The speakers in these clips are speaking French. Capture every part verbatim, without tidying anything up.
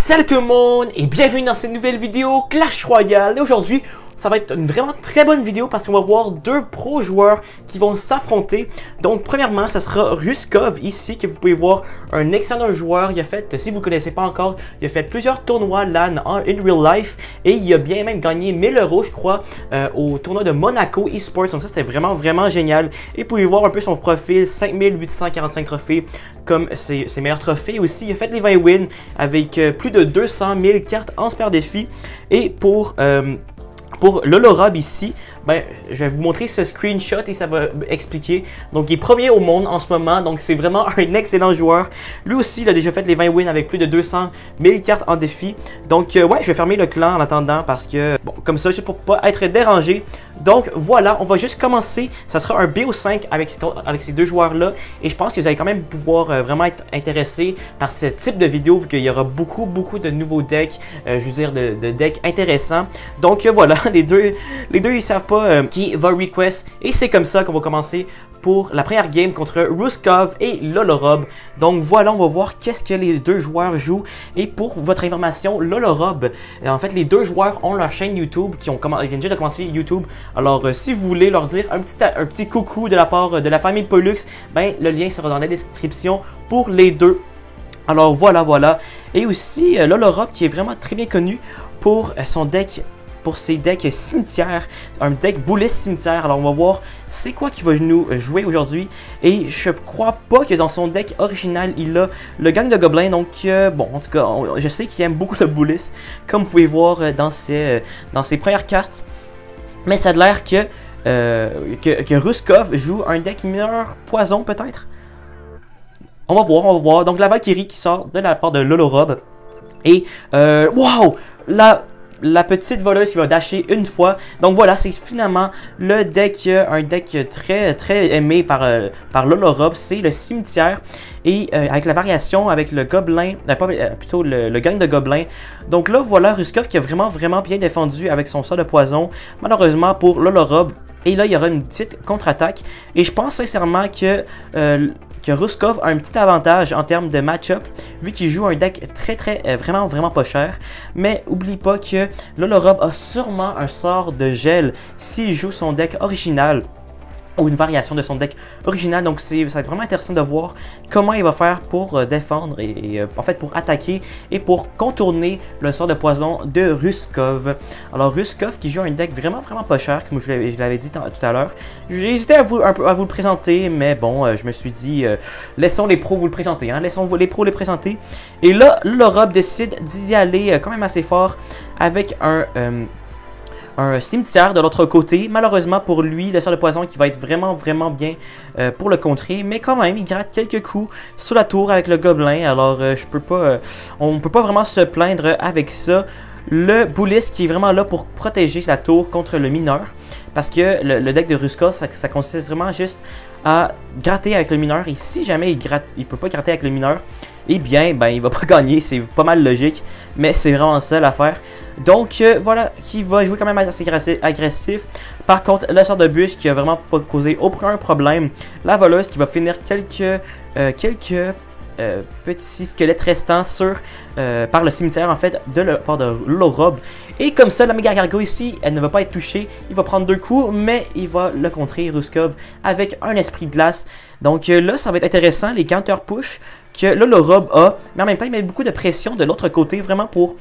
Salut tout le monde et bienvenue dans cette nouvelle vidéo Clash Royale. Et aujourd'hui, ça va être une vraiment très bonne vidéo parce qu'on va voir deux pros joueurs qui vont s'affronter. Donc premièrement, ce sera Ruskov ici, que vous pouvez voir, un excellent joueur. Il a fait, si vous ne connaissez pas encore, il a fait plusieurs tournois LAN en in real life et il a bien même gagné mille euros, je crois, euh, au tournoi de Monaco eSports. Donc ça, c'était vraiment, vraiment génial. Et vous pouvez voir un peu son profil, cinq mille huit cent quarante-cinq trophées comme ses, ses meilleurs trophées. Aussi, il a fait les vingt wins avec euh, plus de deux cent mille cartes en super défi. Et pour... Euh, Pour l'Olorob ici, ben, je vais vous montrer ce screenshot et ça va expliquer. Donc, il est premier au monde en ce moment, donc c'est vraiment un excellent joueur. Lui aussi, il a déjà fait les vingt wins avec plus de deux cent mille cartes en défi. Donc, euh, ouais, je vais fermer le clan en attendant parce que, bon, comme ça, juste pour pas être dérangé. Donc, voilà, on va juste commencer. Ça sera un B O cinq avec, avec ces deux joueurs-là. Et je pense que vous allez quand même pouvoir euh, vraiment être intéressé par ce type de vidéo, vu qu'il y aura beaucoup, beaucoup de nouveaux decks, euh, je veux dire, de, de decks intéressants. Donc, euh, voilà, les deux, les deux, ils savent pas euh, qui va request. Et c'est comme ça qu'on va commencer pour la première game contre Ruskov et l'Olorob. Donc voilà, on va voir qu'est-ce que les deux joueurs jouent. Et pour votre information, l'Olorob, en fait, les deux joueurs ont leur chaîne YouTube, qui ont ils viennent juste de commencer YouTube. Alors, euh, si vous voulez leur dire un petit, un petit coucou de la part de la famille Pollux, ben, le lien sera dans la description pour les deux. Alors voilà, voilà. Et aussi, euh, l'Olorob qui est vraiment très bien connu pour euh, son deck, pour ses decks cimetière, un deck boulet cimetière. Alors on va voir c'est quoi qu'il va nous jouer aujourd'hui. Et je crois pas que dans son deck original il a le gang de gobelins. Donc euh, bon, en tout cas, on, je sais qu'il aime beaucoup le boulis, comme vous pouvez voir euh, dans, ses, euh, dans ses premières cartes. Mais ça a l'air que, euh, que, que Ruskov joue un deck mineur poison peut-être. On va voir, on va voir. Donc la Valkyrie qui sort de la part de l'Olorob. Et euh, wow, la La petite voleuse qui va dasher une fois. Donc voilà, c'est finalement le deck, un deck très très aimé par, euh, par l'Olorob, c'est le cimetière. Et euh, avec la variation avec le gobelin, euh, pas, euh, plutôt le, le gang de gobelins. Donc là, voilà Ruskov qui a vraiment vraiment bien défendu avec son sort de poison. Malheureusement pour l'Olorob. Et là, il y aura une petite contre-attaque. Et je pense sincèrement que... Euh, que Ruskov a un petit avantage en termes de match-up, vu qu'il joue un deck très très euh, vraiment vraiment pas cher. Mais oublie pas que l'Olorob a sûrement un sort de gel s'il joue son deck original, ou une variation de son deck original. Donc c'est ça va être vraiment intéressant de voir comment il va faire pour euh, défendre et, et euh, en fait pour attaquer et pour contourner le sort de poison de Ruskov. Alors Ruskov qui joue un deck vraiment vraiment pas cher, comme je l'avais dit tout à l'heure. J'ai hésité à vous, un peu, à vous le présenter, mais bon, euh, je me suis dit euh, laissons les pros vous le présenter, hein, laissons les pros les présenter. Et là, l'Olorob décide d'y aller euh, quand même assez fort avec un... Euh, un cimetière de l'autre côté. Malheureusement pour lui, le sort de poison qui va être vraiment vraiment bien euh, pour le contrer, mais quand même il gratte quelques coups sur la tour avec le gobelin. Alors euh, je peux pas euh, on peut pas vraiment se plaindre avec ça. Le boulis qui est vraiment là pour protéger sa tour contre le mineur, parce que le, le deck de Ruskov, ça, ça consiste vraiment juste à gratter avec le mineur. Et si jamais il gratte, il peut pas gratter avec le mineur, eh bien, ben, il va pas gagner. C'est pas mal logique, mais c'est vraiment ça l'affaire. Donc, euh, voilà, qui va jouer quand même assez agressif. Par contre, le sort de bûche qui a vraiment pas causé aucun problème. La voleuse qui va finir quelques, euh, quelques euh, petits squelettes restants sur, euh, par le cimetière, en fait, de la part de l'Olorob. Et comme ça, la méga gargouille ici, elle ne va pas être touchée. Il va prendre deux coups, mais il va le contrer, Ruskov, avec un esprit de glace. Donc euh, là, ça va être intéressant, les counter push que l'Olorob a. Mais en même temps, il met beaucoup de pression de l'autre côté, vraiment pour...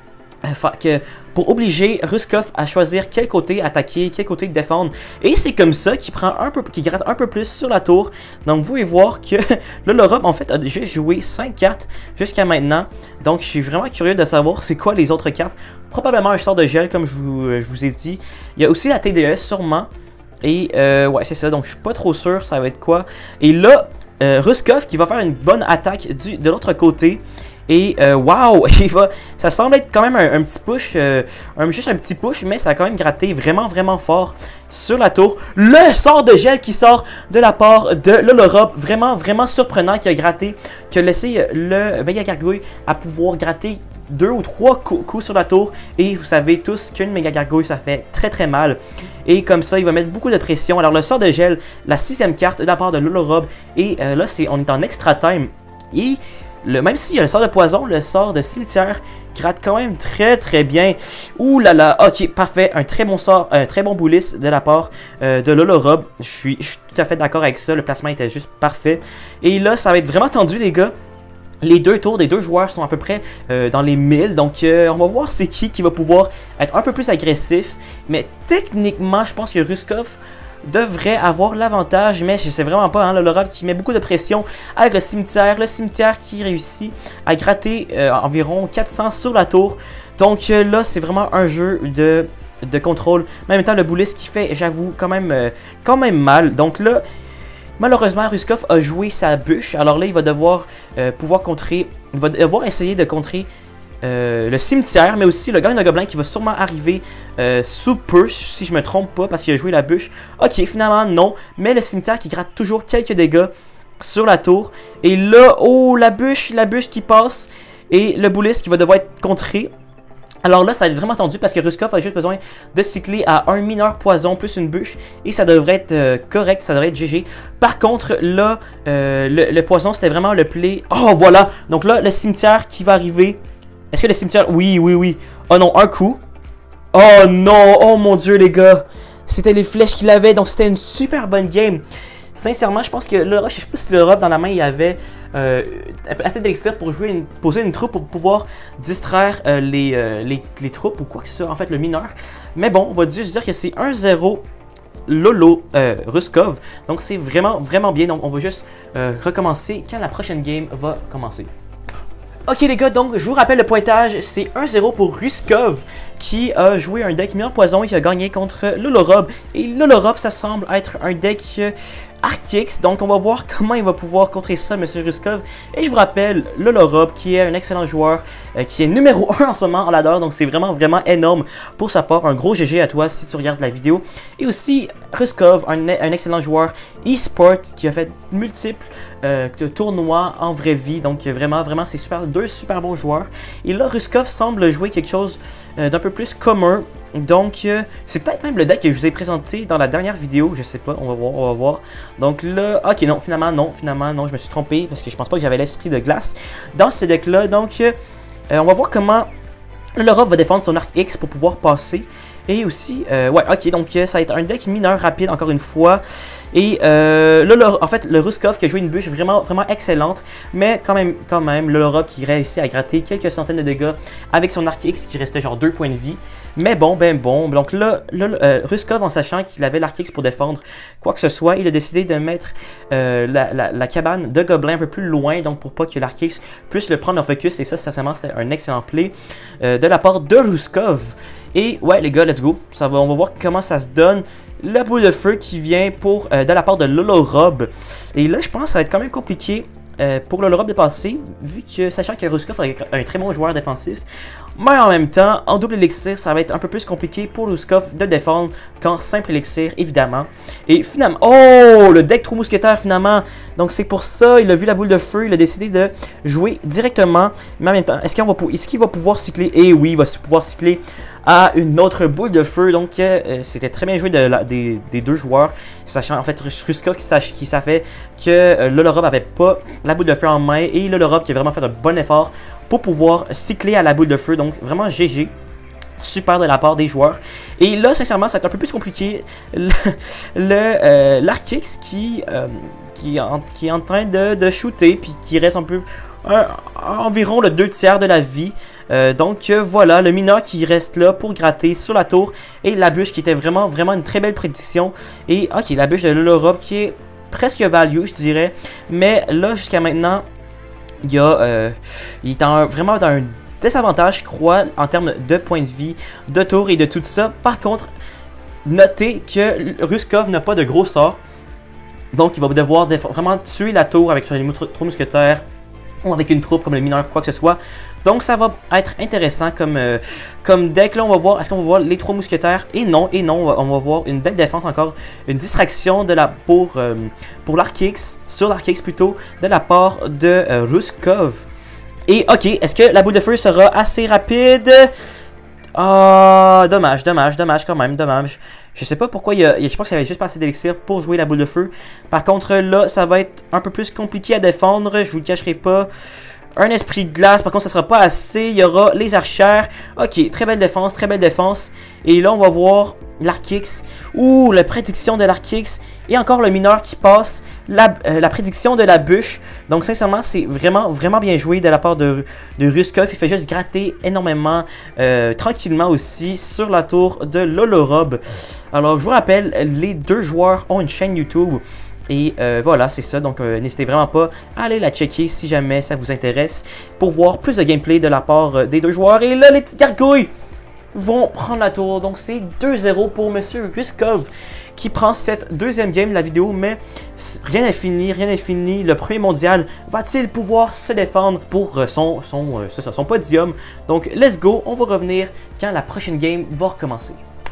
Que pour obliger Ruskov à choisir quel côté attaquer, quel côté défendre. Et c'est comme ça qu'il prend un peu, qu'il gratte un peu plus sur la tour. Donc vous pouvez voir que l'Olorob en fait a déjà joué cinq cartes jusqu'à maintenant. Donc je suis vraiment curieux de savoir c'est quoi les autres cartes. Probablement un sort de gel comme je vous, je vous ai dit. Il y a aussi la T D S sûrement. Et euh, ouais c'est ça, donc je suis pas trop sûr ça va être quoi. Et là, euh, Ruskov qui va faire une bonne attaque du, de l'autre côté. Et euh, waouh, il va, ça semble être quand même un, un petit push, euh, un, juste un petit push, mais ça a quand même gratté vraiment vraiment fort sur la tour. Le sort de gel qui sort de la part de l'Olorob, vraiment vraiment surprenant, qui a gratté, qui a laissé le méga gargouille à pouvoir gratter deux ou trois coups sur la tour. Et vous savez tous qu'une méga gargouille ça fait très très mal. Et comme ça il va mettre beaucoup de pression. Alors le sort de gel, la sixième carte de la part de l'Olorob. Et euh, là c'est on est en extra time. Et le, même s'il y a le sort de poison, le sort de cimetière gratte quand même très très bien. Ouh là là, ok, parfait. Un très bon sort, un très bon bullis de la part euh, de Lolorob. Je suis, je suis tout à fait d'accord avec ça. Le placement était juste parfait. Et là, ça va être vraiment tendu, les gars. Les deux tours des deux joueurs sont à peu près euh, dans les mille, donc euh, on va voir c'est qui qui va pouvoir être un peu plus agressif. Mais techniquement, je pense que Ruskov devrait avoir l'avantage, mais je sais vraiment pas, hein, Lolorob qui met beaucoup de pression avec le cimetière, le cimetière qui réussit à gratter euh, environ quatre cents sur la tour. Donc euh, là, c'est vraiment un jeu de, de contrôle. Mais en même temps, le bullis qui fait, j'avoue, quand même, euh, quand même mal. Donc là, malheureusement, Ruskov a joué sa bûche. Alors là, il va devoir euh, pouvoir contrer, il va devoir essayer de contrer euh, le cimetière, mais aussi le gang de gobelins qui va sûrement arriver euh, sous peu, si je me trompe pas, parce qu'il a joué la bûche. Ok, finalement, non. Mais le cimetière qui gratte toujours quelques dégâts sur la tour. Et là, oh, la bûche, la bûche qui passe. Et le bullis qui va devoir être contré. Alors là, ça va être vraiment tendu parce que Ruskov a juste besoin de cycler à un mineur poison plus une bûche. Et ça devrait être euh, correct, ça devrait être G G. Par contre, là, euh, le, le poison, c'était vraiment le play. Oh, voilà! Donc là, le cimetière qui va arriver. Est-ce que le cimetière... Oui, oui, oui. Oh non, un coup. Oh non! Oh mon Dieu, les gars! C'était les flèches qu'il avait, donc c'était une super bonne game. Sincèrement, je pense que l'Europe, je sais pas si l'Europe dans la main, il y avait euh, assez d'élixir pour jouer une, poser une troupe pour pouvoir distraire euh, les, euh, les, les troupes ou quoi que ce soit, en fait le mineur. Mais bon, on va juste dire que c'est un zéro Lolo euh, Ruskov. Donc c'est vraiment, vraiment bien. Donc on va juste euh, recommencer quand la prochaine game va commencer. Ok les gars, donc je vous rappelle le pointage, c'est un zéro pour Ruskov qui a joué un deck mineur poison et qui a gagné contre Lolorob. Et Lolorob, ça semble être un deck euh, Archix, donc on va voir comment il va pouvoir contrer ça, monsieur Ruskov. Et je vous rappelle, Lolorob qui est un excellent joueur, euh, qui est numéro un en ce moment, on l'adore, donc c'est vraiment vraiment énorme pour sa part. Un gros G G à toi si tu regardes la vidéo. Et aussi Ruskov, un, un excellent joueur e-sport qui a fait multiples euh, tournois en vraie vie, donc vraiment vraiment c'est super, deux super bons joueurs. Et là Ruskov semble jouer quelque chose euh, d'un peu plus commun. Donc, euh, c'est peut-être même le deck que je vous ai présenté dans la dernière vidéo. Je sais pas, on va voir, on va voir. Donc là, ok, non, finalement, non, finalement, non, je me suis trompé parce que je pense pas que j'avais l'esprit de glace dans ce deck-là. Donc, euh, on va voir comment l'Europe va défendre son arc X pour pouvoir passer. Et aussi, euh, ouais, ok, donc ça va être un deck mineur rapide, encore une fois. Et euh, là, le, en fait, le Ruskov qui a joué une bûche vraiment, vraiment excellente. Mais quand même, quand même, l'Europe qui réussit à gratter quelques centaines de dégâts avec son arc X qui restait genre deux points de vie. Mais bon, ben bon. Donc là, là euh, Ruskov, en sachant qu'il avait l'arc X pour défendre quoi que ce soit, il a décidé de mettre euh, la, la, la cabane de gobelins un peu plus loin. Donc pour pas que l'arc X puisse le prendre en focus. Et ça, sincèrement, c'était un excellent play euh, de la part de Ruskov. Et ouais les gars, let's go. Ça va, on va voir comment ça se donne. La boule de feu qui vient pour euh, de la part de Lolorob. Et là, je pense que ça va être quand même compliqué euh, pour Lolorob de passer, vu que sachant que Ruskov est un très bon joueur défensif. Mais en même temps, en double élixir, ça va être un peu plus compliqué pour Ruskov de défendre qu'en simple élixir, évidemment. Et finalement, oh, le deck Trois Mousquetaires finalement. Donc c'est pour ça, il a vu la boule de feu, il a décidé de jouer directement. Mais en même temps, est-ce qu'il va, est-ce qu'il va pouvoir cycler? Eh oui, il va pouvoir cycler à une autre boule de feu. Donc euh, c'était très bien joué de la, des, des deux joueurs, sachant en fait Ruskov qui, qui savait que euh, Lolorob avait pas la boule de feu en main et Lolorob qui a vraiment fait un bon effort pour pouvoir cycler à la boule de feu. Donc vraiment G G. Super de la part des joueurs. Et là, sincèrement, ça va être un peu plus compliqué. Le, le euh, l'Archix qui, euh, qui, en, qui est en train de, de shooter, puis qui reste un peu euh, environ le deux tiers de la vie. Euh, donc euh, voilà, le mineur qui reste là pour gratter sur la tour. Et la bûche qui était vraiment, vraiment une très belle prédiction. Et ok, la bûche de Lolorob qui est presque value, je dirais. Mais là, jusqu'à maintenant, il y a, euh, il est en, vraiment dans un désavantage, je crois, en termes de points de vie, de tour et de tout ça. Par contre, notez que Ruskov n'a pas de gros sorts. Donc, il va devoir vraiment tuer la tour avec les trois mousquetaires ou avec une troupe comme le mineur, quoi que ce soit. Donc, ça va être intéressant comme, euh, comme deck. Là, on va voir, est-ce qu'on va voir les trois mousquetaires? Et non, et non, on va, on va voir une belle défense encore. Une distraction de la, pour, euh, pour l'Archix, sur l'Archix plutôt, de la part de euh, Ruskov. Et ok, est-ce que la boule de feu sera assez rapide? Ah, oh, dommage, dommage, dommage quand même, dommage. Je sais pas pourquoi, il y a, je pense qu'il y avait juste pas assez d'élixir pour jouer la boule de feu. Par contre, là, ça va être un peu plus compliqué à défendre, je vous le cacherai pas. un esprit de glace, par contre ça sera pas assez. Il y aura les archères. Ok, très belle défense, très belle défense. Et là on va voir l'Arkix. Ouh, la prédiction de l'Arkix. Et encore le mineur qui passe. La, euh, la prédiction de la bûche. Donc sincèrement c'est vraiment vraiment bien joué de la part de, de Ruskov. Il fait juste gratter énormément euh, tranquillement aussi sur la tour de Lolorob. Alors je vous rappelle, les deux joueurs ont une chaîne YouTube. Et euh, voilà, c'est ça. Donc, euh, n'hésitez vraiment pas à aller la checker si jamais ça vous intéresse pour voir plus de gameplay de la part euh, des deux joueurs. Et là, les petites gargouilles vont prendre la tour. Donc, c'est deux zéro pour Monsieur Ruskov qui prend cette deuxième game de la vidéo. Mais rien n'est fini, rien n'est fini. Le premier mondial va-t-il pouvoir se défendre pour euh, son, son, euh, ça, son podium? Donc, let's go. On va revenir quand la prochaine game va recommencer.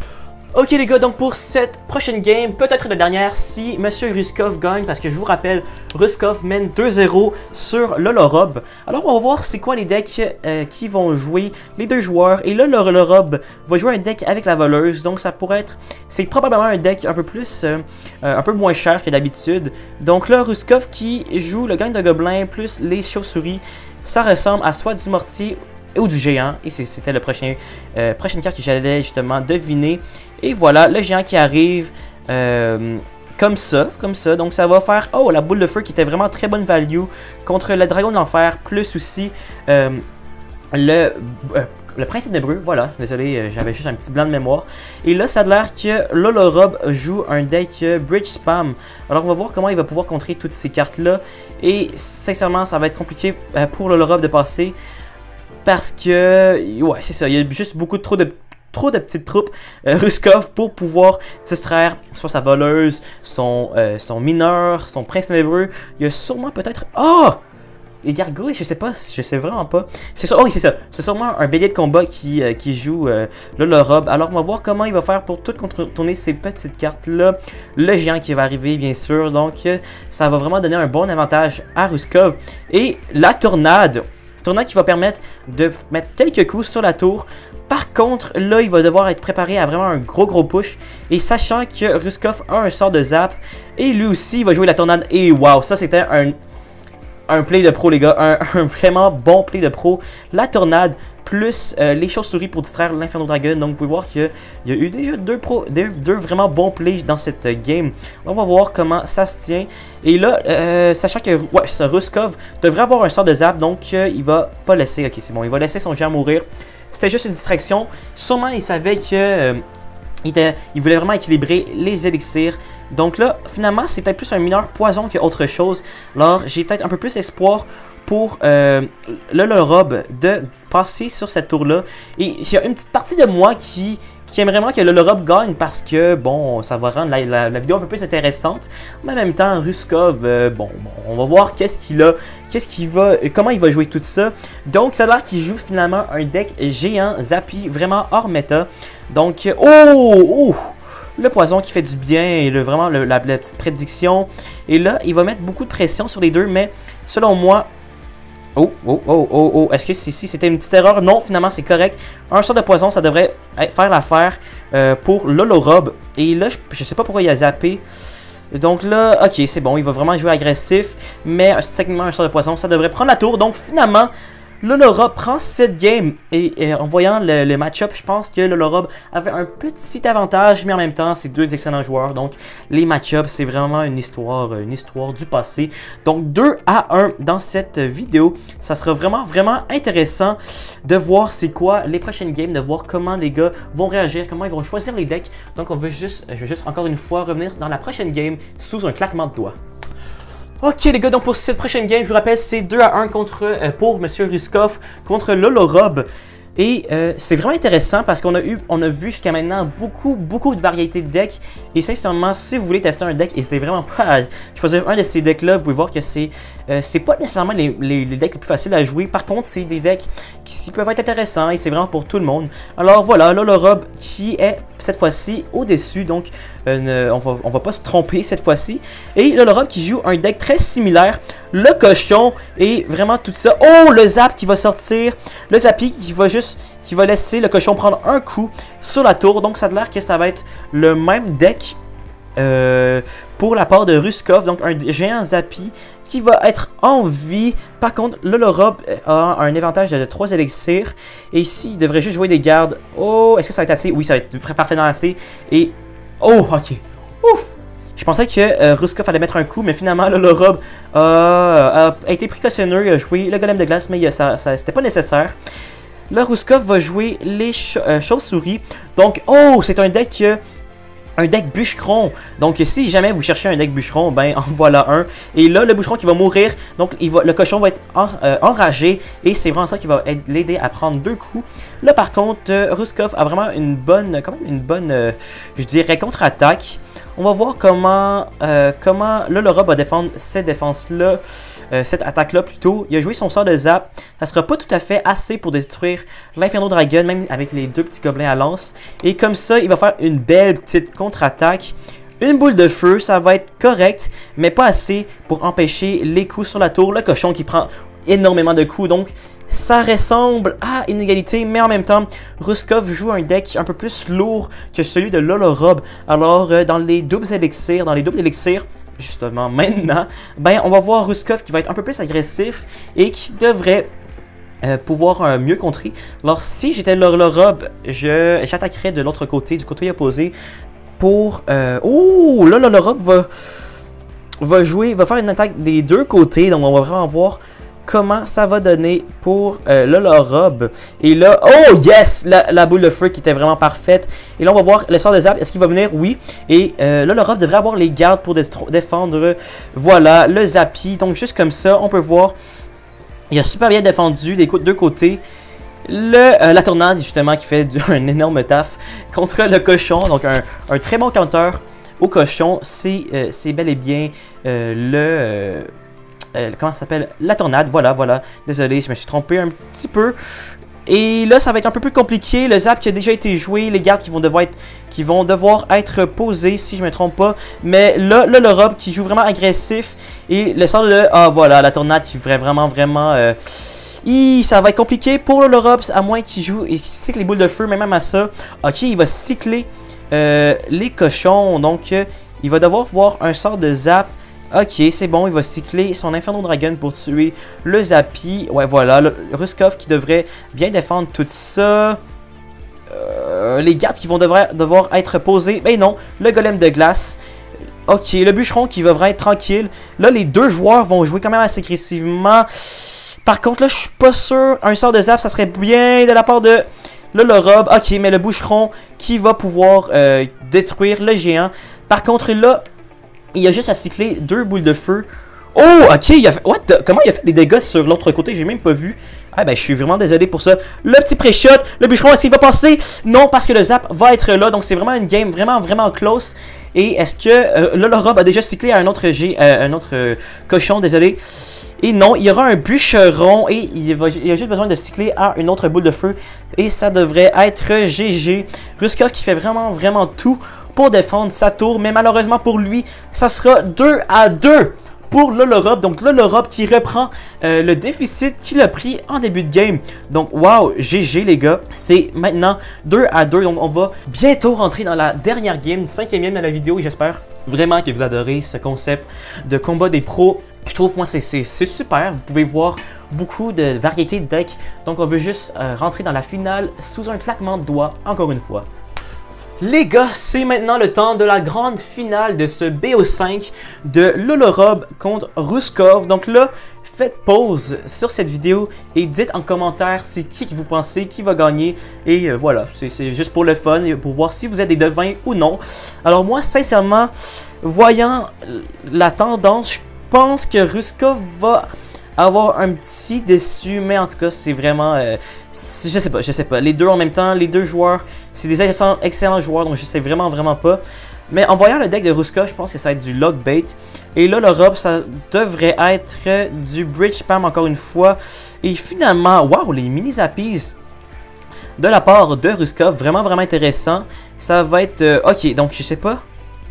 Ok les gars, donc pour cette prochaine game, peut-être la dernière si Monsieur Ruskov gagne, parce que je vous rappelle, Ruskov mène deux zéro sur Lolorob. Alors on va voir c'est quoi les decks euh, qui vont jouer les deux joueurs. Et là, Lolorob va jouer un deck avec la voleuse, donc ça pourrait être, c'est probablement un deck un peu plus, euh, un peu moins cher que d'habitude. Donc là, Ruskov qui joue le gang de gobelins plus les chauves-souris, ça ressemble à soit du mortier ou du géant, et c'était le prochain euh, prochaine carte que j'allais justement deviner. Et voilà, le géant qui arrive euh, comme ça, comme ça. Donc ça va faire, oh, la boule de feu qui était vraiment très bonne value contre le dragon de l'enfer, plus aussi euh, le, euh, le prince ténébreux. Voilà, désolé, euh, j'avais juste un petit blanc de mémoire. Et là, ça a l'air que Lolorob joue un deck euh, Bridge Spam. Alors on va voir comment il va pouvoir contrer toutes ces cartes-là. Et sincèrement, ça va être compliqué euh, pour Lolorob de passer. Parce que, ouais, c'est ça, il y a juste beaucoup de trop de, trop de petites troupes euh, Ruskov pour pouvoir distraire soit sa voleuse, son, euh, son mineur, son prince ténébreux. Il y a sûrement peut-être... Oh! Les gargouilles, je sais pas, je sais vraiment pas. C'est ça, oh oui, c'est ça. C'est sûrement un bélier de combat qui, euh, qui joue euh, Lolorob. Alors, on va voir comment il va faire pour tout contourner ces petites cartes-là. Le géant qui va arriver, bien sûr. Donc, euh, ça va vraiment donner un bon avantage à Ruskov. Et la tornade... Tornade qui va permettre de mettre quelques coups sur la tour. Par contre, là, il va devoir être préparé à vraiment un gros gros push. Et sachant que Ruskov a un sort de zap, et lui aussi, il va jouer la tornade. Et waouh, ça c'était un, un play de pro, les gars. Un, un vraiment bon play de pro. La tornade, plus euh, les chauves-souris pour distraire l'Inferno Dragon. Donc, vous pouvez voir qu'il y a eu déjà deux, pro, deux, deux vraiment bons plays dans cette euh, game. On va voir comment ça se tient. Et là, euh, sachant que ouais, ce Ruskov devrait avoir un sort de zap, donc euh, il va pas laisser. Ok, c'est bon, il va laisser son géant mourir. C'était juste une distraction. Sûrement, il savait que euh, il, était, il voulait vraiment équilibrer les élixirs. Donc là, finalement, c'est peut-être plus un mineur poison qu'autre chose. Alors, j'ai peut-être un peu plus espoir pour euh, le Lolorob de passer sur cette tour-là. Et il y a une petite partie de moi qui, qui aime vraiment que le Lolorob gagne parce que, bon, ça va rendre la, la, la vidéo un peu plus intéressante. Mais en même temps, Ruskov, euh, bon, bon, on va voir qu'est-ce qu'il a, qu'est-ce qu'il va, comment il va jouer tout ça. Donc, ça a l'air qu'il joue finalement un deck géant, Zappy, vraiment hors méta. Donc, oh, oh! Le poison qui fait du bien et le, vraiment le, la, la petite prédiction. Et là, il va mettre beaucoup de pression sur les deux, mais selon moi... Oh, oh, oh, oh, oh, est-ce que si, si c'était une petite erreur? Non, finalement, c'est correct. Un sort de poison, ça devrait faire l'affaire euh, pour Lolorob. Et là, je, je sais pas pourquoi il a zappé. Donc là, ok, c'est bon, il va vraiment jouer agressif. Mais techniquement, un sort de poison, ça devrait prendre la tour. Donc finalement... Lolorob prend cette game et, et en voyant le, le match-up, je pense que Lolorob avait un petit avantage, mais en même temps, c'est deux excellents joueurs. Donc, les match-ups, c'est vraiment une histoire, une histoire du passé. Donc, deux à un dans cette vidéo. Ça sera vraiment, vraiment intéressant de voir c'est quoi les prochaines games, de voir comment les gars vont réagir, comment ils vont choisir les decks. Donc, on veut juste, je vais juste encore une fois revenir dans la prochaine game sous un claquement de doigts. Ok les gars, donc pour cette prochaine game, je vous rappelle, c'est deux à un contre, euh, pour Monsieur Ruskov contre Lolorob. Et euh, c'est vraiment intéressant parce qu'on a eu, on a vu jusqu'à maintenant beaucoup, beaucoup de variétés de decks. Et sincèrement, si vous voulez tester un deck, n'hésitez vraiment pas à choisir un de ces decks-là. Vous pouvez voir que c'est euh, c'est pas nécessairement les, les, les decks les plus faciles à jouer. Par contre, c'est des decks qui peuvent être intéressants et c'est vraiment pour tout le monde. Alors voilà, Lolorob qui est cette fois-ci au-dessus. Donc, euh, on va, on va pas se tromper cette fois-ci. Et Lolorob qui joue un deck très similaire. Le cochon et vraiment tout ça. Oh, le zap qui va sortir. Le zappy qui va juste, qui va laisser le cochon prendre un coup sur la tour. Donc ça a l'air que ça va être le même deck euh, pour la part de Ruskov, donc un géant Zappy qui va être en vie. Par contre, Lolorob a un avantage de trois élixirs. Et ici, il devrait juste jouer des gardes. Oh, est-ce que ça va être assez? Oui, ça va être parfaitement assez. Et... oh, ok. Ouf! Je pensais que euh, Ruskov allait mettre un coup, mais finalement, Lolorob a, a été précautionneux. Il a joué le golem de glace, mais ça, ça, c'était pas nécessaire. Là, Ruskov va jouer les ch euh, chauves-souris. Donc, oh, c'est un deck qui a un deck bûcheron. Donc, si jamais vous cherchez un deck bûcheron, ben, en voilà un. Et là, le bûcheron qui va mourir. Donc, il va, le cochon va être en, euh, enragé. Et c'est vraiment ça qui va l'aider à prendre deux coups. Là, par contre, euh, Ruskov a vraiment une bonne, quand même une bonne, euh, je dirais, contre-attaque. On va voir comment, euh, comment Lolorob va défendre cette défense-là, euh, cette attaque-là plutôt. Il a joué son sort de zap. Ça sera pas tout à fait assez pour détruire l'Inferno Dragon, même avec les deux petits gobelins à lance. Et comme ça, il va faire une belle petite contre-attaque. Une boule de feu, ça va être correct, mais pas assez pour empêcher les coups sur la tour. Le cochon qui prend énormément de coups, donc... ça ressemble à une égalité, mais en même temps, Ruskov joue un deck un peu plus lourd que celui de Lolorob. Alors, euh, dans les doubles élixirs, dans les doubles élixirs, justement maintenant, ben, on va voir Ruskov qui va être un peu plus agressif et qui devrait euh, pouvoir euh, mieux contrer. Alors, si j'étais Lolorob, je j'attaquerais de l'autre côté, du côté opposé, pour... Euh... oh, là, Lolorob va, va jouer, va faire une attaque des deux côtés, donc on va vraiment voir comment ça va donner pour euh, Lolorob. Et là, oh yes, la, la boule de feu qui était vraiment parfaite. Et là, on va voir le sort de zap. Est-ce qu'il va venir? Oui. Et euh, Lolorob devrait avoir les gardes pour défendre. Voilà, le Zappy. Donc, juste comme ça, on peut voir. Il a super bien défendu des deux côtés. Le, euh, la tornade, justement, qui fait du, un énorme taf contre le cochon. Donc, un, un très bon counter au cochon. C'est euh, bel et bien euh, le... Euh, Euh, comment ça s'appelle? La tornade, voilà, voilà. Désolé, je me suis trompé un petit peu. Et là, ça va être un peu plus compliqué. Le zap qui a déjà été joué, les gardes qui vont devoir être, qui vont devoir être posés, si je ne me trompe pas. Mais là, là Lolorob qui joue vraiment agressif. Et le sort de... ah, voilà, la tornade qui ferait vraiment, vraiment... Euh, Hi, ça va être compliqué pour Lolorob, à moins qu'il joue et qu'il cycle les boules de feu, mais même à ça. Ok, il va cycler euh, les cochons. Donc, euh, il va devoir voir un sort de zap. Ok, c'est bon, il va cycler son Inferno Dragon pour tuer le Zappy. Ouais, voilà, le Ruskov qui devrait bien défendre tout ça. Euh, les gardes qui vont devoir, devoir être posés. Mais non, le golem de glace. Ok, le bûcheron qui va vraiment être tranquille. Là, les deux joueurs vont jouer quand même assez agressivement. Par contre, là, je suis pas sûr. Un sort de zap, ça serait bien de la part de Lolorob. Ok, mais le bûcheron qui va pouvoir euh, détruire le géant. Par contre, là... il a juste à cycler deux boules de feu. Oh, ok, il a fait... what the... comment il a fait des dégâts sur l'autre côté? J'ai même pas vu. Ah ben, je suis vraiment désolé pour ça. Le petit pré-shot, le bûcheron, est-ce qu'il va passer? Non, parce que le zap va être là. Donc, c'est vraiment une game vraiment, vraiment close. Et est-ce que euh, Lolorob a déjà cyclé à un autre, G... euh, un autre euh, cochon, désolé. Et non, il y aura un bûcheron et il, va... il a juste besoin de cycler à une autre boule de feu. Et ça devrait être G G. Ruskov qui fait vraiment, vraiment tout pour défendre sa tour, mais malheureusement pour lui, ça sera deux à deux pour Lolorob. Donc Lolorob qui reprend euh, le déficit qu'il a pris en début de game. Donc wow, G G les gars, c'est maintenant deux à deux. Donc on va bientôt rentrer dans la dernière game, cinquième game de la vidéo, et j'espère vraiment que vous adorez ce concept de combat des pros. Je trouve moi c'est super, vous pouvez voir beaucoup de variétés de decks. Donc on veut juste euh, rentrer dans la finale sous un claquement de doigts encore une fois. Les gars, c'est maintenant le temps de la grande finale de ce B O cinq de Lolorob contre Ruskov. Donc là, faites pause sur cette vidéo et dites en commentaire c'est qui que vous pensez qui va gagner. Et euh, voilà, c'est juste pour le fun et pour voir si vous êtes des devins ou non. Alors moi, sincèrement, voyant la tendance, je pense que Ruskov va avoir un petit dessus, mais en tout cas, c'est vraiment... Euh, je sais pas, je sais pas. Les deux en même temps, les deux joueurs, c'est des excellents, excellents joueurs, donc je sais vraiment, vraiment pas. Mais en voyant le deck de Ruskov, je pense que ça va être du Lockbait. Et là, l'Europe, ça devrait être du Bridge Spam encore une fois. Et finalement, waouh, les mini Zappies de la part de Ruskov, vraiment, vraiment intéressant. Ça va être... Euh, ok, donc je sais pas.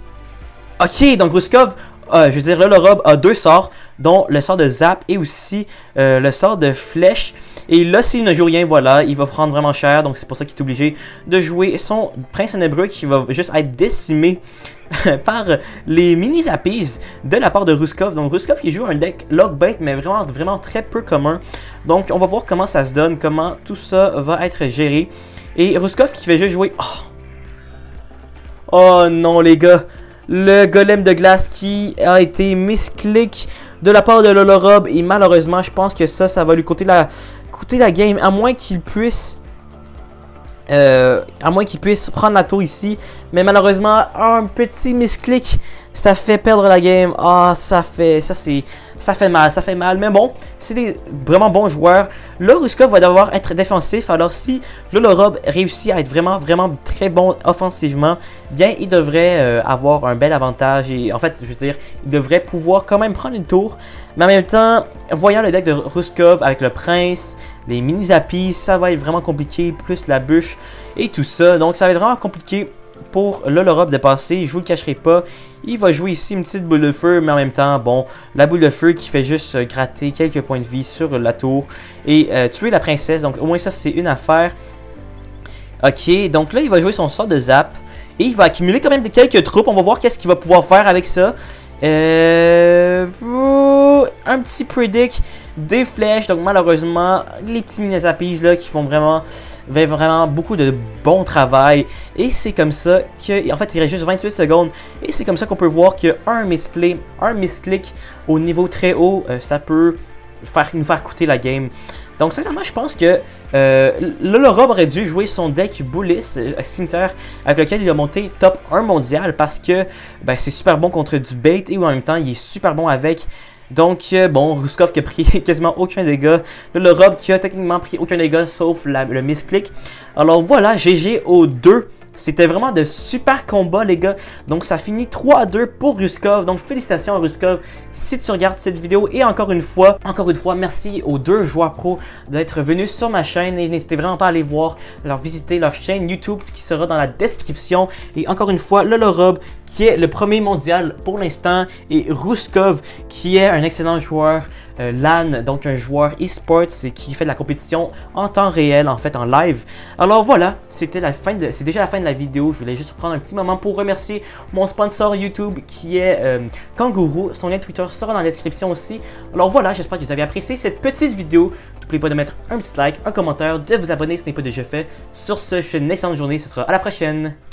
Ok, donc Ruskov... Euh, je veux dire, là, Lolorob a deux sorts, dont le sort de Zap et aussi euh, le sort de Flèche. Et là, s'il ne joue rien, voilà, il va prendre vraiment cher. Donc, c'est pour ça qu'il est obligé de jouer son Prince Ténébreux qui va juste être décimé par les mini Zappies de la part de Ruskov. Donc Ruskov qui joue un deck Lockbait, mais vraiment, vraiment très peu commun. Donc on va voir comment ça se donne, comment tout ça va être géré. Et Ruskov qui fait juste jouer... Oh, oh non les gars, le golem de glace qui a été misclick de la part de Lolorob. Et malheureusement, je pense que ça, ça va lui coûter la, coûter la game, à moins qu'il puisse... Euh, à moins qu'il puisse prendre la tour ici. Mais malheureusement, un petit misclick, ça fait perdre la game. Ah, oh, ça fait... Ça, c'est... Ça fait mal, ça fait mal. Mais bon, c'est des vraiment bons joueurs. Là, Ruskov va devoir être défensif. Alors, si Lolorob réussit à être vraiment, vraiment très bon offensivement, bien, il devrait euh, avoir un bel avantage. Et en fait, je veux dire, il devrait pouvoir quand même prendre une tour. Mais en même temps, voyant le deck de Ruskov avec le prince, les mini Zappies, ça va être vraiment compliqué. Plus la bûche et tout ça. Donc, ça va être vraiment compliqué pour Lolorob de passer. Je vous le cacherai pas. Il va jouer ici une petite boule de feu, mais en même temps, bon, la boule de feu qui fait juste euh, gratter quelques points de vie sur la tour et euh, tuer la princesse. Donc au moins ça, c'est une affaire. Ok, donc là, il va jouer son sort de zap et il va accumuler quand même quelques troupes. On va voir qu'est-ce qu'il va pouvoir faire avec ça. Euh, un petit predict, des flèches. Donc malheureusement, les petits mini Zappies là qui font vraiment... vraiment beaucoup de bon travail. Et c'est comme ça que, en fait, il reste juste vingt-huit secondes. Et c'est comme ça qu'on peut voir qu'un misplay, un misclick au niveau très haut, euh, ça peut faire, nous faire coûter la game. Donc sincèrement, je pense que euh, Lolorob aurait dû jouer son deck Bullis, euh, cimetière, avec lequel il a monté top un mondial, parce que ben, c'est super bon contre du bait et en même temps, il est super bon avec. Donc, euh, bon, Ruskov qui a pris quasiment aucun dégât. Lolorob qui a techniquement pris aucun dégât sauf la, le misclick. Alors voilà, G G aux deux. C'était vraiment de super combats, les gars. Donc, ça finit trois à deux pour Ruskov. Donc, félicitations à Ruskov si tu regardes cette vidéo. Et encore une fois, encore une fois, merci aux deux joueurs pros d'être venus sur ma chaîne. Et n'hésitez vraiment pas à aller voir, leur visiter leur chaîne YouTube qui sera dans la description. Et encore une fois, Lolorob qui est le premier mondial pour l'instant. Et Ruskov qui est un excellent joueur euh, LAN, donc un joueur e-sports qui fait de la compétition en temps réel, en fait en live. Alors voilà, c'était la fin de, c'est déjà la fin de la vidéo. Je voulais juste prendre un petit moment pour remercier mon sponsor YouTube qui est euh, Kangourou. Son lien Twitter sera dans la description aussi. Alors voilà, j'espère que vous avez apprécié cette petite vidéo. N'oubliez pas de mettre un petit like, un commentaire, de vous abonner si ce n'est pas déjà fait. Sur ce, je vous souhaite une excellente journée. Ce sera à la prochaine.